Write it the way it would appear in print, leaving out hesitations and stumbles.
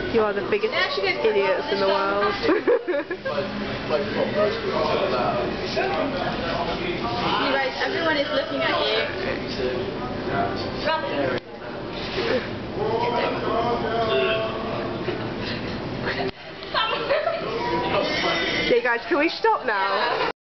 You are the biggest idiots in the world. You guys, everyone is looking at you. Okay guys, can we stop now?